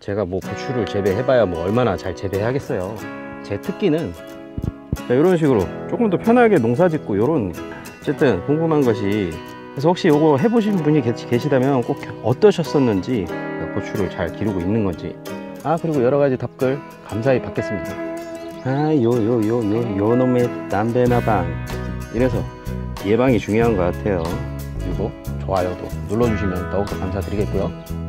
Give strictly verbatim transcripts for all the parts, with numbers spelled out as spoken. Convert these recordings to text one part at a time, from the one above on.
제가 뭐 고추를 재배해봐야 뭐 얼마나 잘 재배하겠어요. 제 특기는 자, 이런 식으로 조금 더 편하게 농사 짓고 요런 어쨌든 궁금한 것이, 그래서 혹시 요거 해보신 분이 계시다면 꼭 어떠셨었는지, 고추를 잘 기르고 있는 건지, 아 그리고 여러 가지 답글 감사히 받겠습니다. 아 요 요 요 요 요 놈의 담배나방, 이래서 예방이 중요한 것 같아요. 그리고 좋아요도 눌러주시면 더욱더 감사드리겠고요.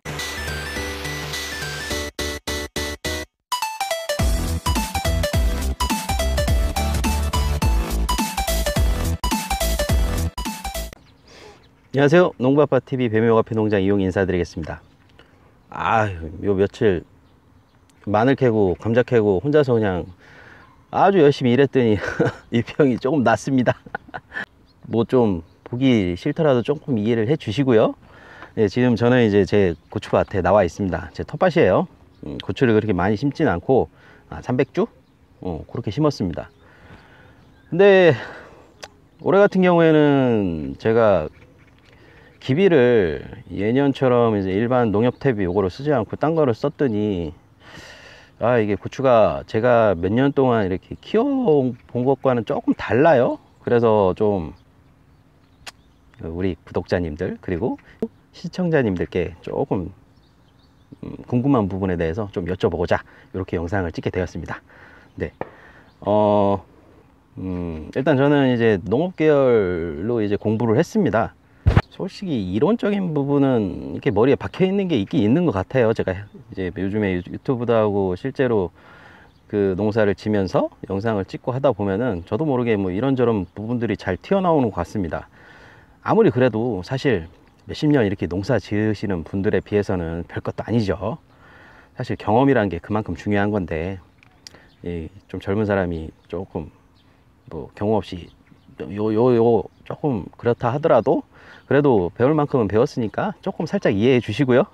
안녕하세요, 농부아빠티비 뱀이오가피 농장 이용 인사드리겠습니다. 아, 요 며칠 마늘 캐고 감자 캐고 혼자서 그냥 아주 열심히 일했더니 이 병이 조금 낫습니다. 뭐 좀 보기 싫더라도 조금 이해를 해 주시고요. 네, 지금 저는 이제 제 고추밭에 나와 있습니다. 제 텃밭이에요. 음, 고추를 그렇게 많이 심진 않고 아, 삼백 주? 어, 그렇게 심었습니다. 근데 올해 같은 경우에는 제가 기비를 예년처럼 이제 일반 농협 탭이 요거를 쓰지 않고 딴 거를 썼더니, 아 이게 고추가 제가 몇 년 동안 이렇게 키워본 것과는 조금 달라요. 그래서 좀 우리 구독자님들 그리고 시청자님들께 조금 궁금한 부분에 대해서 좀 여쭤보고자 이렇게 영상을 찍게 되었습니다. 네, 어, 음, 일단 저는 이제 농업 계열로 이제 공부를 했습니다. 솔직히 이론적인 부분은 이렇게 머리에 박혀 있는 게 있긴 있는 것 같아요. 제가 이제 요즘에 유튜브도 하고 실제로 그 농사를 지면서 영상을 찍고 하다 보면은 저도 모르게 뭐 이런저런 부분들이 잘 튀어나오는 것 같습니다. 아무리 그래도 사실 몇십 년 이렇게 농사 지으시는 분들에 비해서는 별것도 아니죠. 사실 경험이라는 게 그만큼 중요한 건데, 이 좀 젊은 사람이 조금 뭐 경험 없이 요 요 요 조금 그렇다 하더라도 그래도 배울 만큼은 배웠으니까 조금 살짝 이해해 주시고요.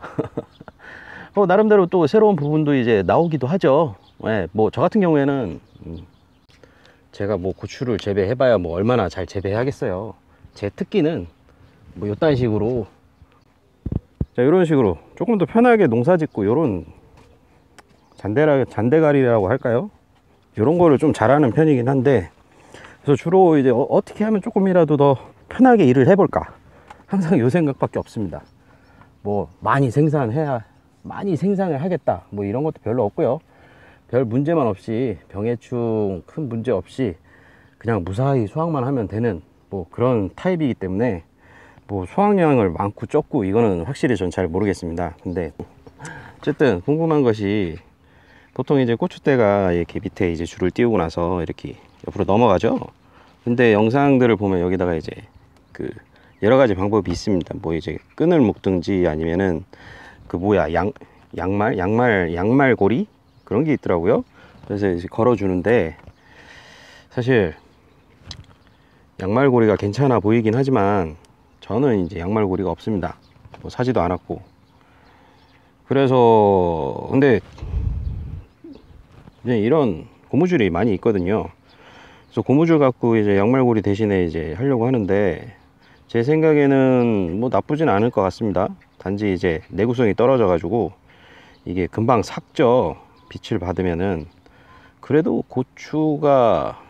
어, 나름대로 또 새로운 부분도 이제 나오기도 하죠. 네, 뭐 저 같은 경우에는 음, 제가 뭐 고추를 재배해봐야 뭐 얼마나 잘 재배하겠어요. 제 특기는 뭐 요딴 식으로, 자 이런 식으로 조금 더 편하게 농사 짓고 요런 잔대라, 잔대가리라고 할까요? 요런 거를 좀 잘하는 편이긴 한데, 그래서 주로 이제 어, 어떻게 하면 조금이라도 더 편하게 일을 해볼까, 항상 요 생각밖에 없습니다. 뭐 많이 생산해야 많이 생산을 하겠다 뭐 이런 것도 별로 없고요. 별 문제만 없이 병해충 큰 문제 없이 그냥 무사히 수확만 하면 되는 뭐 그런 타입이기 때문에 뭐 수확량을 많고 적고 이거는 확실히 전 잘 모르겠습니다. 근데 어쨌든 궁금한 것이, 보통 이제 고추대가 이렇게 밑에 이제 줄을 띄우고 나서 이렇게 옆으로 넘어가죠. 근데 영상들을 보면 여기다가 이제 그 여러 가지 방법이 있습니다. 뭐 이제 끈을 묶든지 아니면은 그 뭐야 양 양말 양말 양말고리 그런 게 있더라고요. 그래서 이제 걸어 주는데, 사실 양말고리가 괜찮아 보이긴 하지만 저는 이제 양말고리가 없습니다. 뭐 사지도 않았고. 그래서 근데 이제 이런 고무줄이 많이 있거든요. 그래서 고무줄 갖고 이제 양말고리 대신에 이제 하려고 하는데, 제 생각에는 뭐 나쁘진 않을 것 같습니다. 단지 이제 내구성이 떨어져 가지고 이게 금방 삭죠. 빛을 받으면은. 그래도 고추가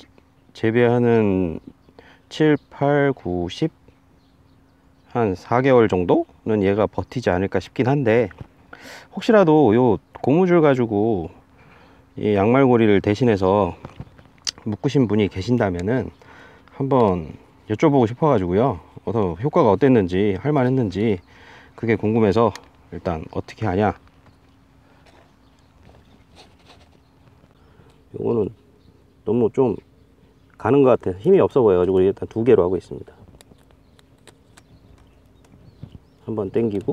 재배하는 칠, 팔, 구, 십 한 사 개월 정도는 얘가 버티지 않을까 싶긴 한데, 혹시라도 요 고무줄 가지고 이 양말고리를 대신해서 묶으신 분이 계신다면은 한번 여쭤보고 싶어 가지고요. 어서 효과가 어땠는지 할만했는지 그게 궁금해서 일단 어떻게 하냐, 요거는 너무 좀 가는 것 같아. 힘이 없어 보여 가지고 일단 두 개로 하고 있습니다. 한번 당기고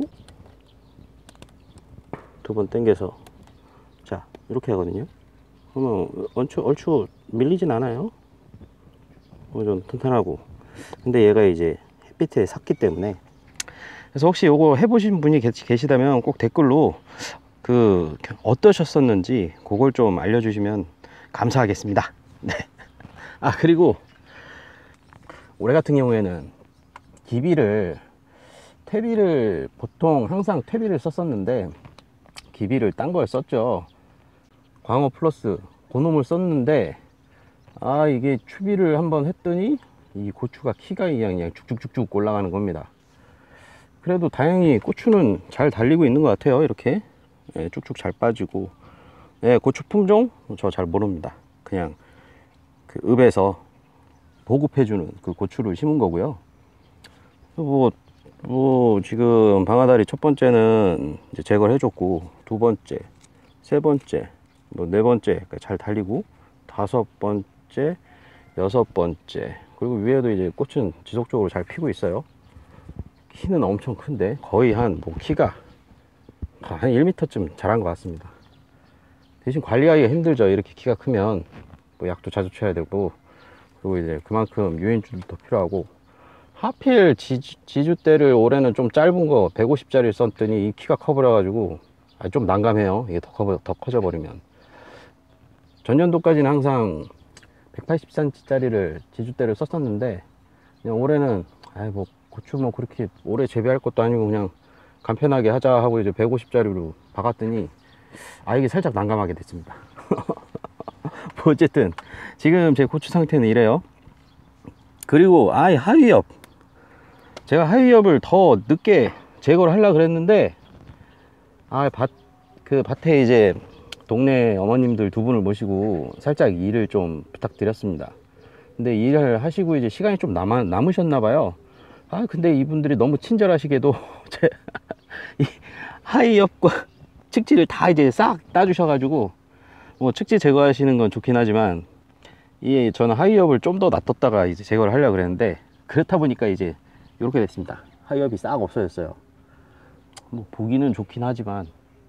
두 번 당겨서, 자 이렇게 하거든요. 그러면 얼추 얼추 밀리진 않아요. 어, 좀 튼튼하고. 근데 얘가 이제 햇빛에 삭기 때문에. 그래서 혹시 요거 해보신 분이 계시다면 꼭 댓글로 그 어떠셨었는지 그걸 좀 알려주시면 감사하겠습니다. 네. 아 그리고 올해 같은 경우에는 기비를 퇴비를 보통 항상 퇴비를 썼었는데, 기비를 딴 걸 썼죠. 광어 플러스 고놈을 썼는데 아 이게 추비를 한번 했더니 이 고추가 키가 그냥, 그냥 쭉쭉쭉쭉 올라가는 겁니다. 그래도 다행히 고추는 잘 달리고 있는 것 같아요. 이렇게 예, 쭉쭉 잘 빠지고. 예, 고추 품종 저 잘 모릅니다. 그냥 그 읍에서 보급해주는 그 고추를 심은 거고요. 뭐, 뭐 지금 방아다리 첫 번째는 이제 제거를 해줬고, 두 번째, 세 번째, 뭐 네 번째 잘 달리고, 다섯 번째, 여섯 번째, 그리고 위에도 이제 꽃은 지속적으로 잘 피고 있어요. 키는 엄청 큰데 거의 한 뭐 키가 한 일 미터쯤 자란 것 같습니다. 대신 관리하기가 힘들죠. 이렇게 키가 크면 뭐 약도 자주 쳐야 되고, 그리고 이제 그만큼 유인줄도 더 필요하고. 하필 지주, 지주대를 올해는 좀 짧은 거 백오십 짜리 썼더니 이 키가 커버려 가지고 아, 좀 난감해요. 이게 더, 커버, 더 커져 버리면. 전년도까지는 항상 백팔십 센티미터 짜리를 지주대를 썼었는데, 그냥 올해는 아이 뭐 고추 뭐 그렇게 오래 재배할 것도 아니고 그냥 간편하게 하자 하고 이제 백오십 짜리로 박았더니 아 이게 살짝 난감하게 됐습니다. 뭐 어쨌든 지금 제 고추 상태는 이래요. 그리고 아이 하위엽, 제가 하위엽을 더 늦게 제거를 하려고 그랬는데 아 밭 그 밭에 이제 동네 어머님들 두 분을 모시고 살짝 일을 좀 부탁드렸습니다. 근데 일을 하시고 이제 시간이 좀 남아, 남으셨나 봐요. 아 근데 이분들이 너무 친절하시게도 제 이 하위엽과 측지를 다 이제 싹 따주셔가지고, 뭐 측지 제거하시는 건 좋긴 하지만 이 저는 하위엽을 좀 더 놔뒀다가 이제 제거를 하려고 그랬는데, 그렇다 보니까 이제 이렇게 됐습니다. 하위엽이 싹 없어졌어요. 뭐 보기는 좋긴 하지만.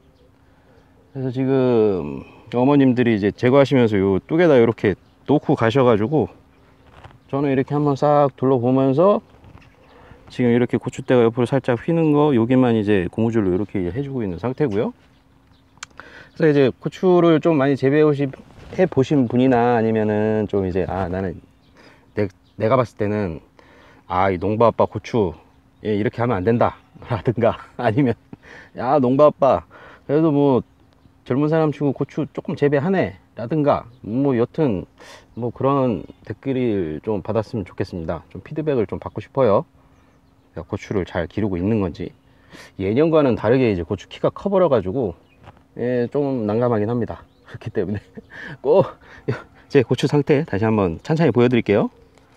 그래서 지금 어머님들이 이제 제거하시면서 요 뚝에다 이렇게 놓고 가셔가지고 저는 이렇게 한번 싹 둘러보면서 지금 이렇게 고추대가 옆으로 살짝 휘는 거 여기만 이제 고무줄로 이렇게 해주고 있는 상태고요. 그래서 이제 고추를 좀 많이 재배해 보신 분이나 아니면은 좀 이제 아 나는 내, 내가 봤을 때는 아 이 농부 아빠 고추 예, 이렇게 하면 안 된다 라든가, 아니면 야 농부 아빠 그래도 뭐 젊은 사람 치고 고추 조금 재배하네 라든가, 뭐 여튼 뭐 그런 댓글을 좀 받았으면 좋겠습니다. 좀 피드백을 좀 받고 싶어요. 고추를 잘 기르고 있는 건지. 예년과는 다르게 이제 고추 키가 커버려 가지고 예, 좀 난감하긴 합니다. 그렇기 때문에 꼭 제 고추 상태 다시 한번 찬찬히 보여드릴게요.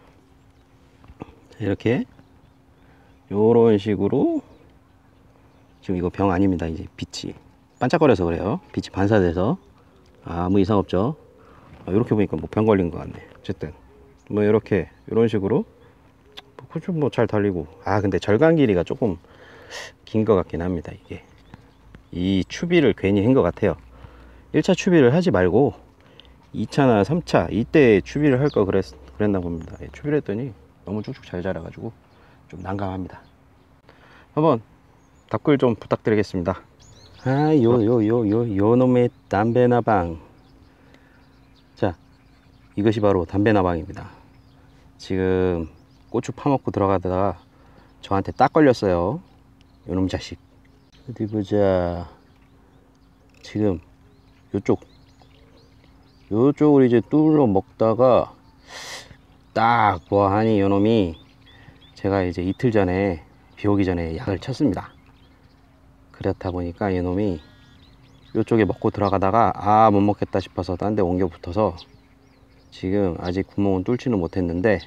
이렇게 요런 식으로, 지금 이거 병 아닙니다. 이제 빛이 반짝거려서 그래요. 빛이 반사돼서 아무 이상 없죠. 이렇게 보니까 뭐 병 걸린 것 같네. 어쨌든 뭐 이렇게 이런 식으로 고추 뭐 잘 달리고. 아 근데 절간 길이가 조금 긴 것 같긴 합니다. 이게 이 추비를 괜히 한 것 같아요. 일 차 추비를 하지 말고 이 차나 삼 차 이때 추비를 할 거 그랬, 그랬나 봅니다. 예, 추비를 했더니 너무 쭉쭉 잘 자라가지고 좀 난감합니다. 한번 답글 좀 부탁드리겠습니다. 아 요 요 요 요 요 놈의 담배나방. 자, 이것이 바로 담배나방입니다. 지금 고추 파먹고 들어가다가 저한테 딱 걸렸어요. 요놈 자식. 어디 보자. 지금 요쪽 요쪽을 이제 뚫어 먹다가 딱 보아하니 요놈이, 제가 이제 이틀 전에 비 오기 전에 약을 쳤습니다. 그렇다 보니까 이놈이 요쪽에 먹고 들어가다가 아 못 먹겠다 싶어서 딴 데 옮겨 붙어서 지금 아직 구멍은 뚫지는 못했는데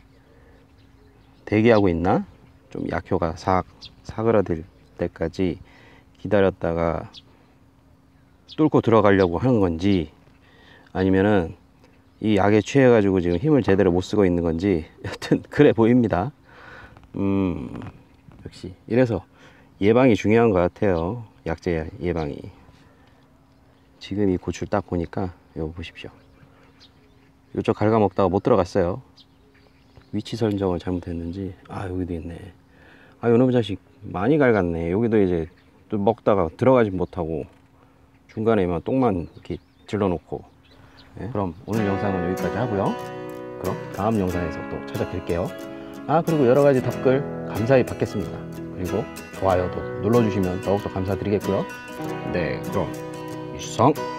대기하고 있나? 좀 약효가 싹 사그라들 때까지 기다렸다가 뚫고 들어가려고 하는 건지, 아니면은 이 약에 취해 가지고 지금 힘을 제대로 못 쓰고 있는 건지, 여튼 그래 보입니다. 음 역시 이래서 예방이 중요한 것 같아요. 약제 예방이. 지금 이 고추를 딱 보니까 이거 보십시오. 이쪽 갉아먹다가 못 들어갔어요. 위치 선정을 잘못했는지. 아 여기도 있네. 아 요놈의 자식 많이 갉았네. 여기도 이제 또 먹다가 들어가지 못하고 중간에만 똥만 이렇게 질러놓고. 네? 그럼 오늘 영상은 여기까지 하고요. 그럼 다음 영상에서 또 찾아뵐게요. 아 그리고 여러가지 답글 감사히 받겠습니다. 그리고 좋아요도 눌러주시면 더욱더 감사드리겠고요. 네, 그럼 이상.